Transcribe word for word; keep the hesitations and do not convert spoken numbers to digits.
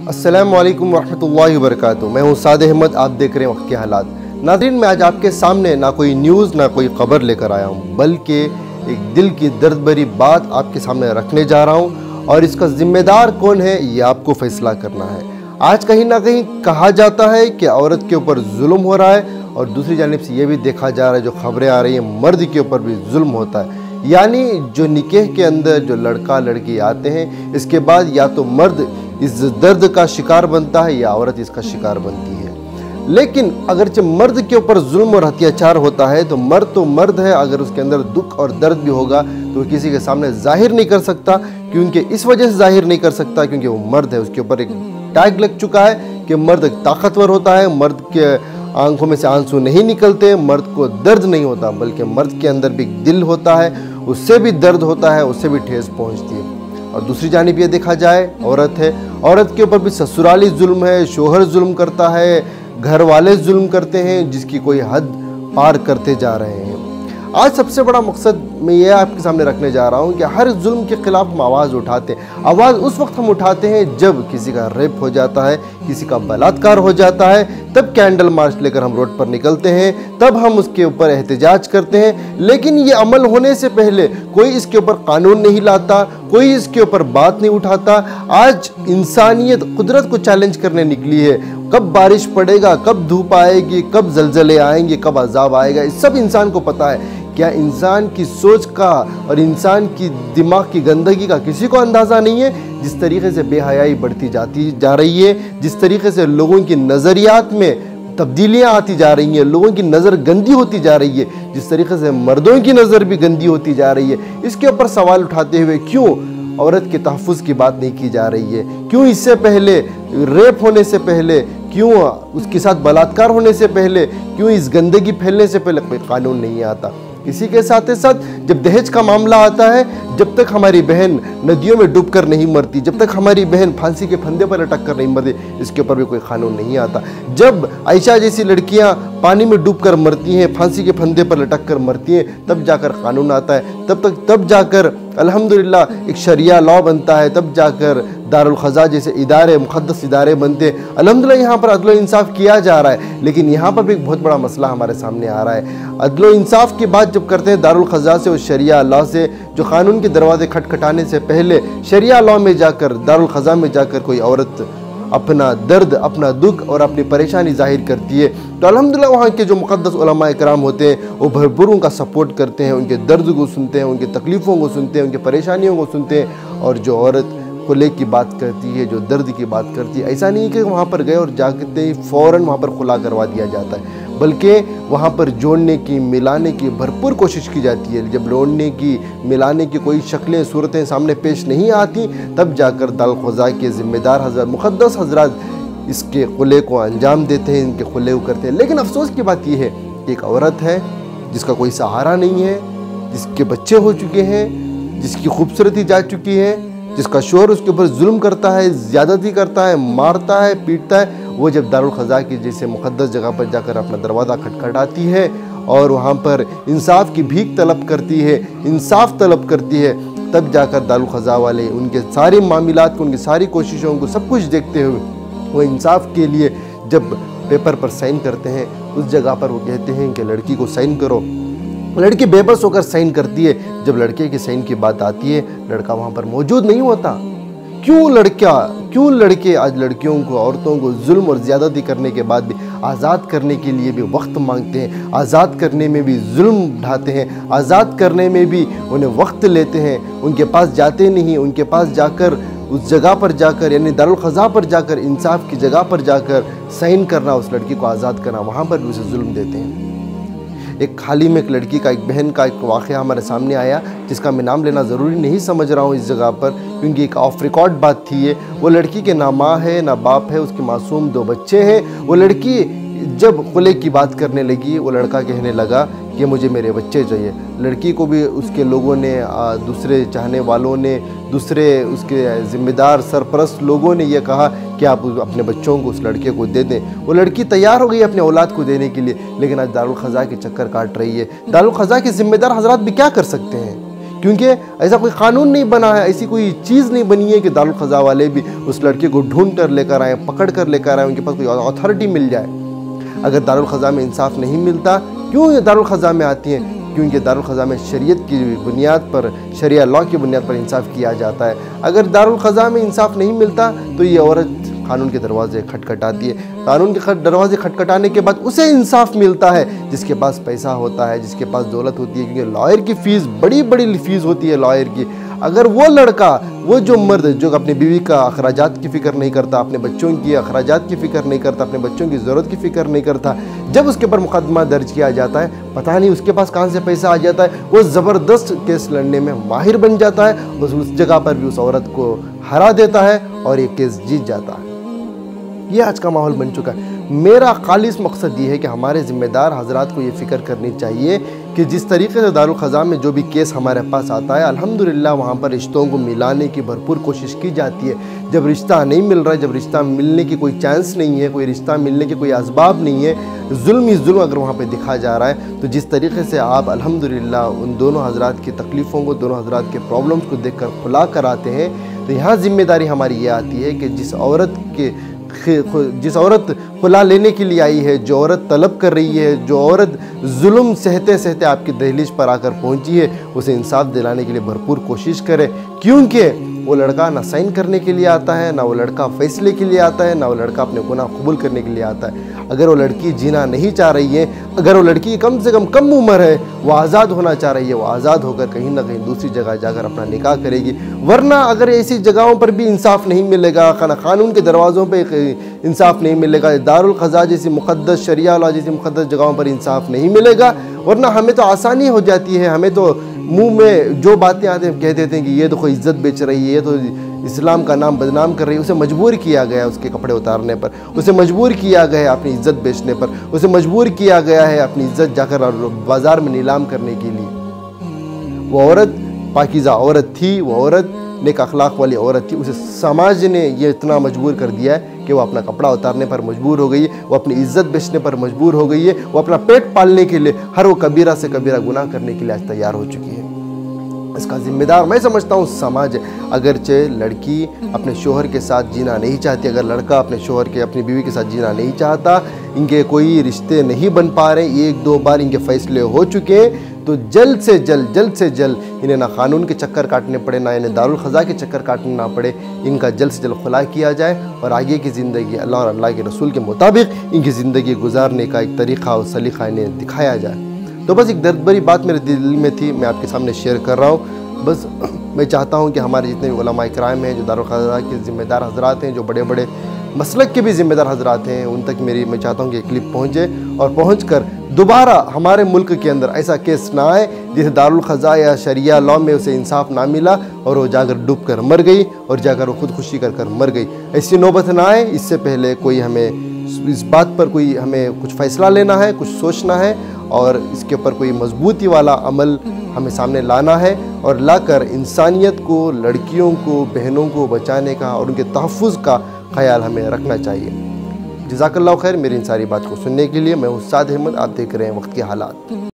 अस्सलामु अलैकुम वरहमतुल्लाहि वबरकातुहू। मैं हूँ साद अहमद, आप देख रहे हैं वक्त के हालात। नाज़रीन, मैं आज आपके सामने ना कोई न्यूज़ ना कोई ख़बर लेकर आया हूँ, बल्कि एक दिल की दर्द भरी बात आपके सामने रखने जा रहा हूँ और इसका ज़िम्मेदार कौन है ये आपको फ़ैसला करना है। आज कहीं ना कहीं कहा जाता है कि औरत के ऊपर जुल्म हो रहा है और दूसरी जानिब से ये भी देखा जा रहा है, जो खबरें आ रही हैं, मर्द के ऊपर भी जुल्म होता है। यानी जो निकाह के अंदर जो लड़का लड़की आते हैं, इसके बाद या तो मर्द इस दर्द का शिकार बनता है या औरत इसका शिकार बनती है। लेकिन अगरचे मर्द के ऊपर जुल्म और अत्याचार होता है तो मर्द तो मर्द है, अगर उसके अंदर दुख और दर्द भी होगा तो किसी के सामने जाहिर नहीं कर सकता। क्योंकि इस वजह से जाहिर नहीं कर सकता क्योंकि वो मर्द है, उसके ऊपर एक टैग लग चुका है कि मर्द ताकतवर होता है, मर्द के आंखों में से आंसू नहीं निकलते, मर्द को दर्द नहीं होता, बल्कि मर्द के अंदर भी दिल होता है, उससे भी दर्द होता है, उससे भी ठेस पहुंचती है। और दूसरी जानिब ये देखा जाए, औरत है, औरत के ऊपर भी ससुराली जुल्म है, शोहर जुल्म करता है, घर वाले जुल्म करते हैं, जिसकी कोई हद पार करते जा रहे हैं। आज सबसे बड़ा मकसद मैं ये आपके सामने रखने जा रहा हूँ कि हर जुल्म के खिलाफ हम आवाज़ उठाते हैं। आवाज़ उस वक्त हम उठाते हैं जब किसी का रेप हो जाता है, किसी का बलात्कार हो जाता है, तब कैंडल मार्च लेकर हम रोड पर निकलते हैं, तब हम उसके ऊपर एहतजाज करते हैं। लेकिन ये अमल होने से पहले कोई इसके ऊपर कानून नहीं लाता, कोई इसके ऊपर बात नहीं उठाता। आज इंसानियत कुदरत को चैलेंज करने निकली है। कब बारिश पड़ेगा, कब धूप आएगी, कब जलजले आएंगे, कब अजाब आएगा, इस सब इंसान को पता है। क्या इंसान की सोच का और इंसान की दिमाग की गंदगी का किसी को अंदाज़ा नहीं है? जिस तरीके से बेहयाई बढ़ती जाती जा रही है, जिस तरीके से लोगों की नज़रियात में तब्दीलियां आती जा रही हैं, लोगों की नज़र गंदी होती जा रही है, जिस तरीके से मर्दों की नज़र भी गंदी होती जा रही है, इसके ऊपर सवाल उठाते हुए क्यों औरत के तहफ़्फ़ुज़ की बात नहीं की जा रही है? क्यों इससे पहले, रेप होने से पहले, क्यों उसके साथ बलात्कार होने से पहले, क्यों इस गंदगी फैलने से पहले कोई कानून नहीं आता? इसी के साथ साथ जब दहेज का मामला आता है, जब तक हमारी बहन नदियों में डूबकर नहीं मरती, जब तक हमारी बहन फांसी के फंदे पर लटक कर नहीं मरती, इसके ऊपर भी कोई कानून नहीं आता। जब आयशा जैसी लड़कियां पानी में डूबकर मरती हैं, फांसी के फंदे पर लटक कर मरती हैं, तब जाकर कानून आता है। तब तक तब जाकर अल्हम्दुलिल्लाह एक शरिया लॉ बनता है, तब जाकर दारुल ख़ज़ा जैसे इदारे, मुक़द्दस इदारे बनते हैं। अल्हम्दुलिल्लाह यहाँ पर अदल इंसाफ किया जा रहा है। लेकिन यहाँ पर भी एक बहुत बड़ा मसला हमारे सामने आ रहा है। अदल इंसाफ की बात जब करते हैं दारुल ख़ज़ा से और शरिया लॉ से, जो कानून के दरवाजे खटखटाने से पहले शरिया लॉ में जाकर, दारुल ख़ज़ा में जाकर कोई औरत अपना दर्द, अपना दुख और अपनी परेशानी जाहिर करती है, तो अल्हम्दुलिल्लाह वहाँ के जो मुक़द्दस उलमा इकराम होते हैं वो भरपूर उनका सपोर्ट करते हैं, उनके दर्द को सुनते हैं, उनकी तकलीफ़ों को सुनते हैं, उनकी परेशानियों को सुनते हैं। और जो औरत खुले की बात करती है, जो दर्द की बात करती है, ऐसा नहीं कि वहाँ पर गए और जाते ही फ़ौरन वहाँ पर खुला करवा दिया जाता है, बल्कि वहाँ पर जोड़ने की, मिलाने की भरपूर कोशिश की जाती है। जब जोड़ने की, मिलाने की कोई शक्लें, सूरतें सामने पेश नहीं आती, तब जाकर दारुल ख़ज़ा के ज़िम्मेदार हज़रत, मुक़द्दस हज़रात इसके खुले को अंजाम देते हैं, इनके खुले को करते हैं। लेकिन अफसोस की बात यह है कि एक औरत है जिसका कोई सहारा नहीं है, जिसके बच्चे हो चुके हैं, जिसकी खूबसूरती जा चुकी है, जिसका शोहर उसके ऊपर जुल्म करता है, ज़्यादती करता है, मारता है, पीटता है, वो जब दारुल ख़ज़ा की जैसे मुक़द्दस जगह पर जाकर अपना दरवाज़ा खटखटाती है और वहाँ पर इंसाफ की भीख तलब करती है, इंसाफ तलब करती है, तब जाकर दारुल ख़ज़ा वाले उनके सारे मामलात को, उनकी सारी कोशिशों को, सब कुछ देखते हुए वो इंसाफ के लिए जब पेपर पर साइन करते हैं, उस जगह पर वो कहते हैं कि लड़की को साइन करो। लड़की बेबस होकर साइन करती है। जब लड़के की साइन की बात आती है, लड़का वहाँ पर मौजूद नहीं होता। क्यों लड़का, क्यों लड़के आज लड़कियों को, औरतों को जुल्म और ज़्यादती करने के बाद भी आज़ाद करने के लिए भी वक्त मांगते हैं, आज़ाद करने में भी जुल्म उठाते हैं, आज़ाद करने में भी उन्हें वक्त लेते हैं, उनके पास जाते नहीं, उनके पास जाकर उस जगह पर जाकर, यानी दारुल ख़ज़ा पर जाकर, इंसाफ की जगह पर जाकर साइन करना, उस लड़की को आज़ाद करना, वहाँ पर भी उसे जुल्म देते हैं। एक हाल ही में एक लड़की का, एक बहन का एक वाक़या हमारे सामने आया, जिसका मैं नाम लेना ज़रूरी नहीं समझ रहा हूँ इस जगह पर, क्योंकि एक ऑफ रिकॉर्ड बात थी ये। वो लड़की के ना माँ है ना बाप है, उसके मासूम दो बच्चे हैं। वो लड़की जब खुले की बात करने लगी, वो लड़का कहने लगा कि मुझे मेरे बच्चे चाहिए। लड़की को भी उसके लोगों ने, दूसरे चाहने वालों ने, दूसरे उसके ज़िम्मेदार सरपरस्त लोगों ने यह कहा कि आप अपने बच्चों को उस लड़के को दे दें। वो लड़की तैयार हो गई अपने औलाद को देने के लिए, लेकिन आज दारुल ख़ज़ा के चक्कर काट रही है। दारुल ख़ज़ा के ज़िम्मेदार हज़रात भी क्या कर सकते हैं? क्योंकि ऐसा कोई कानून नहीं बना है, ऐसी कोई चीज़ नहीं बनी है कि दारुल ख़ज़ा वाले भी उस लड़के को ढूंढ कर लेकर आए, पकड़ कर लेकर आए, उनके पास कोई अथॉरिटी मिल जाए। अगर दारुल ख़ज़ा में इंसाफ नहीं मिलता, क्यों ये दारुल ख़ज़ा में आती हैं? क्योंकि दारुल ख़ज़ा में शरीयत की बुनियाद पर, शरिया लॉ की बुनियाद पर इंसाफ किया जाता है। अगर दारुल ख़ज़ा में इंसाफ नहीं मिलता तो ये औरत कानून के दरवाजे खटखटाती है। कानून के दरवाजे खटखटाने के बाद उसे इंसाफ मिलता है जिसके पास पैसा होता है, जिसके पास दौलत होती है, क्योंकि लॉयर की फ़ीस बड़ी बड़ी फ़ीस होती है लॉयर की। अगर वो लड़का, वो जो मर्द जो अपनी बीवी का अखराजात की फ़िक्र नहीं करता, अपने बच्चों की अखराजात की फ़िक्र नहीं करता, अपने बच्चों की ज़रूरत की फ़िक्र नहीं करता, जब उसके ऊपर मुकदमा दर्ज किया जाता है, पता नहीं उसके पास कहाँ से पैसा आ जाता है, वो ज़बरदस्त केस लड़ने में माहिर बन जाता है, उस उस जगह पर भी उस औरत को हरा देता है और ये केस जीत जाता है। ये आज का माहौल बन चुका है। मेरा खालिस मकसद ये है कि हमारे ज़िम्मेदार हजरात को ये फ़िक्र करनी चाहिए कि जिस तरीके से दारुल ख़ज़ा में जो भी केस हमारे पास आता है, अल्हम्दुलिल्लाह वहाँ पर रिश्तों को मिलाने की भरपूर कोशिश की जाती है। जब रिश्ता नहीं मिल रहा है, जब रिश्ता मिलने की कोई चांस नहीं है, कोई रिश्ता मिलने के कोई असबाब नहीं है, जुल्म ही जुल्म अगर वहाँ पे दिखा जा रहा है, तो जिस तरीके से आप अल्हम्दुलिल्लाह उन दोनों हजरात की तकलीफ़ों को, दोनों हजरात के प्रॉब्लम्स को देख कर खुला कर आते हैं, तो यहाँ ज़िम्मेदारी हमारी ये आती है कि जिस औरत के जिस औरत खुला लेने के लिए आई है, जो औरत तलब कर रही है, जो औरत जुल्म सहते सहते आपकी दहलीज पर आकर पहुंची है, उसे इंसाफ दिलाने के लिए भरपूर कोशिश करे। क्योंकि वो लड़का ना साइन करने के लिए आता है, ना वो लड़का फैसले के लिए आता है, ना वो लड़का अपने गुनाह कबूल करने के लिए आता है। अगर वो लड़की जीना नहीं चाह रही है, अगर वो लड़की कम से कम कम उम्र है, वो आज़ाद होना चाह रही है, वो आज़ाद होकर कहीं ना कहीं दूसरी जगह जाकर अपना निकाह करेगी। वरना अगर ऐसी जगहों पर भी इंसाफ नहीं मिलेगा, खाना कानून के दरवाज़ों पर इंसाफ नहीं मिलेगा, दारुल ख़ज़ा जैसी मुक़द्दस, शरिया लॉ जैसी मुक़द्दस जगहों पर इंसाफ नहीं मिलेगा, वरना हमें तो आसानी हो जाती है, हमें तो मुंह में जो बातें आते हैं कह देते हैं कि ये तो कोई इज़्ज़त बेच रही है, ये तो इस्लाम का नाम बदनाम कर रही है। उसे मजबूर किया गया है उसके कपड़े उतारने पर, उसे मजबूर किया गया है अपनी इज़्ज़त बेचने पर, उसे मजबूर किया गया है अपनी इज़्ज़त जाकर बाज़ार में नीलाम करने के लिए। वो औरत पाकीज़ा औरत थी, वो औरत नेक अखलाक वाली औरत थी, उसे समाज ने ये इतना मजबूर कर दिया है कि वो अपना कपड़ा उतारने पर मजबूर हो गई है, वो अपनी इज़्ज़त बेचने पर मजबूर हो गई है, वो अपना पेट पालने के लिए हर वो कबीरा से कबीरा गुनाह करने के लिए आज तैयार हो चुकी है। इसका जिम्मेदार मैं समझता हूँ समाज है। अगरचे लड़की अपने शोहर के साथ जीना नहीं चाहती, अगर लड़का अपने शोहर के, अपनी बीवी के साथ जीना नहीं चाहता, इनके कोई रिश्ते नहीं बन पा रहे, एक दो बार इनके फैसले हो चुके हैं, तो जल्द से जल्द जल्द से जल्द इन्हें ना कानून के चक्कर काटने पड़े, ना इन्हें दारुल ख़ज़ा के चक्कर काटने ना पड़े, इनका जल्द से जल्द खुला किया जाए और आगे की ज़िंदगी अल्लाह और अल्लाह के रसूल के मुताबिक इनकी ज़िंदगी गुजारने का एक तरीक़ा और सलीक़ा इन्हें दिखाया जाए। तो बस एक दर्द भरी बात मेरे दिल में थी, मैं आपके सामने शेयर कर रहा हूँ। बस मैं चाहता हूँ कि हमारे जितने भी उलमा इकराम हैं, जो दारुल ख़ज़ा के ज़िम्मेदार हज़रात हैं, जो बड़े बड़े मसलक के भी ज़िम्मेदार हज़रात हैं, उन तक मेरी मैं चाहता हूँ कि क्लिप पहुँचे और पहुँच कर दोबारा हमारे मुल्क के अंदर ऐसा केस ना आए जिसे दारुल ख़ज़ा या शरिया लॉ में उसे इंसाफ ना मिला और वो जाकर डूब कर मर गई और जाकर वो खुदकुशी कर कर मर गई। ऐसी नौबत ना आए, इससे पहले कोई हमें इस बात पर कोई हमें कुछ फ़ैसला लेना है, कुछ सोचना है और इसके ऊपर कोई मजबूती वाला अमल हमें सामने लाना है और लाकर इंसानियत को, लड़कियों को, बहनों को बचाने का और उनके तहफ़्फ़ुज़ का ख्याल हमें रखना चाहिए। जज़ाकल्लाहु खैर मेरी इन सारी बात को सुनने के लिए। मैं हूँ साद अहमद, आप देख रहे हैं वक्त के हालात।